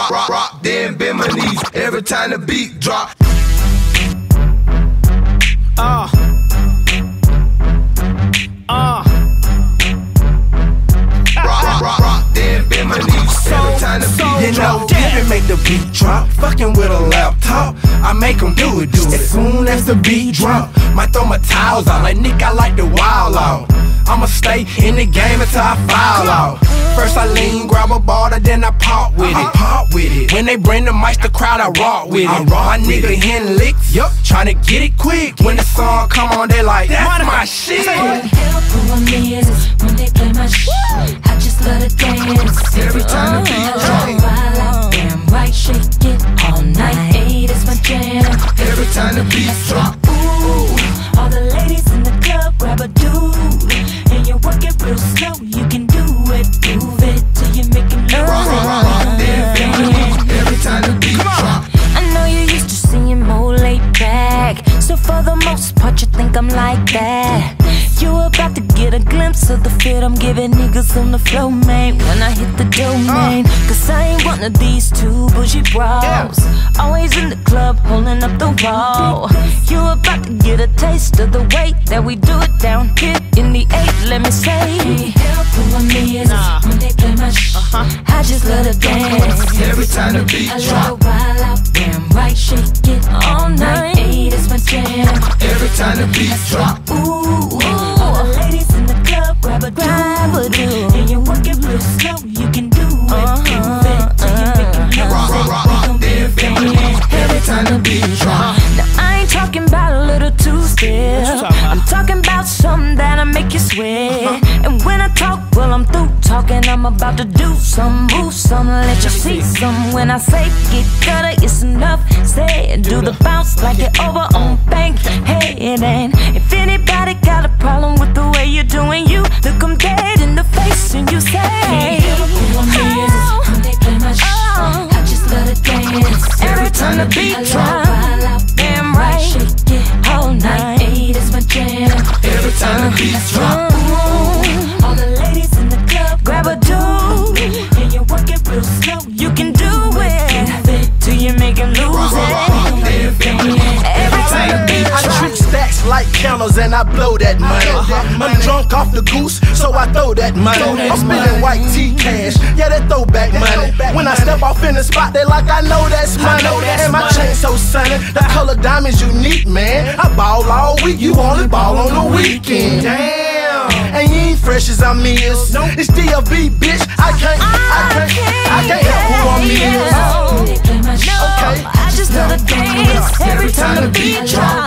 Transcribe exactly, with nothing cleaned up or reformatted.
rock, rock, rock, then bend my knees every time the beat drop. Uh. Uh. Rock, rock, rock, rock, then bend my knees every time the beat drop. You know, Dem make the beat drop. Fucking with a laptop, I make 'em do it, do it. As soon as the beat drop, might throw my towels out. Like Nick, I like the wild out. I'ma stay in the game until I foul out. First I lean, grab a ball, then I pop with it. Pop with it. When they bring the mics, the crowd, I rock with it. My nigga hitting licks, yup, tryna get it quick. When the song come on, they like, that's my shit. Help who I'm is when they play my shit. I just love to dance every time the beat drop. Wild out, damn right, shake it all night. Hey, that's my jam. Every time the beat drop. Ooh, all the ladies in the club, grab a dude. And you work it real slow, you can do it. Move it till you make it low. Rock, rock, rock, rock, then bend my knees every time the beat drop. I know you're used to seeing more laid back, so for the most part you think I'm like that. You about to get a glimpse of the fit I'm giving niggas on the floor, man, when I hit the domain. Cause I ain't one of these two bougie bros, always in the club holding up the wall. You about to get a taste of the way that we do it down here in the eight, let me say. Help who I'm is when they play my shit. I just love to dance every time the beat I drop. love to wild out, damn right, shake it all night. Hey, that's my jam. Every time the beat drop. Ooh, all the ladies in the club, grab a grab a dude. And you work it real slow, you can do it. Move it till you make it low. Rock, rock, rock, rock, then bend my knees every time the beat drop. Now I ain't talking about a little two-step, I'm talking about something that'll make you sweat. And when I talk, well I'm through talking, I'm about to do some, move some, let you see some. When I say get gutter, it's enough said. Do the bounce like it over on Bankhead. And if anybody got a problem with the way you're doing you, look them dead in the face and you say, oh, when they play my shit, I just love to dance every time the beat drop. Damn right, shake it all night. Hey, that's my jam. Every time the beat drop. Ooh, all the ladies in the club, grab a dude. And you work it real slow, you can do it till you make it lose it. Every time the beat I drop. trick stacks like counters and I blow that money. I'm drunk off the goose, so I throw that money. I'm spending white tea cash, yeah, that throwback money. When I step off in the spot, they like I know that's money. And my chain so sunny, the color diamond's unique, man. I ball all week, you only ball on the weekend. Damn, and you ain't fresh as I'm is. It's D L B, bitch. I can't, I can't, I can't help who I'm is. Okay, I just love to dance every time the beat drop.